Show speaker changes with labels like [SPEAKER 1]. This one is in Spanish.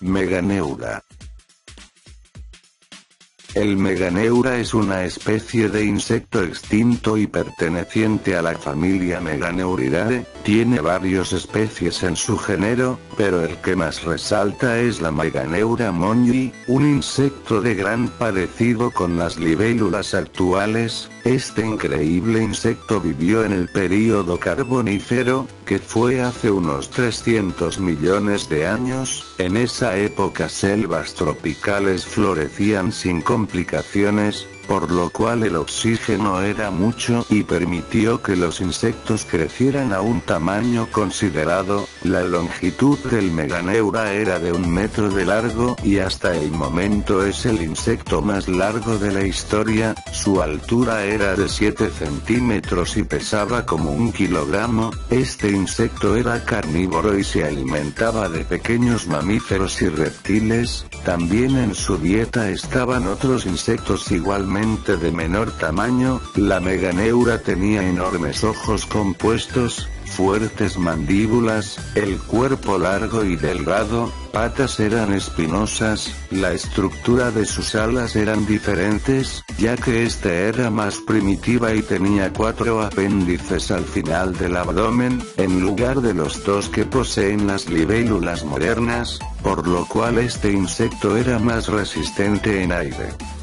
[SPEAKER 1] Meganeura. El Meganeura es una especie de insecto extinto y perteneciente a la familia Meganeuridae. Tiene varias especies en su género, pero el que más resalta es la Meganeura monyi, un insecto de gran parecido con las libélulas actuales. Este increíble insecto vivió en el período Carbonífero, que fue hace unos 300 millones de años. En esa época selvas tropicales florecían sin complicaciones, por lo cual el oxígeno era mucho y permitió que los insectos crecieran a un tamaño considerado. La longitud del Meganeura era de 1 metro de largo y hasta el momento es el insecto más largo de la historia. Su altura era de 7 centímetros y pesaba como 1 kilogramo. Este insecto era carnívoro y se alimentaba de pequeños mamíferos y reptiles. También en su dieta estaban otros insectos igualmente de menor tamaño. La Meganeura tenía enormes ojos compuestos, fuertes mandíbulas, el cuerpo largo y delgado, patas eran espinosas, la estructura de sus alas eran diferentes, ya que esta era más primitiva y tenía 4 apéndices al final del abdomen, en lugar de los 2 que poseen las libélulas modernas, por lo cual este insecto era más resistente en aire.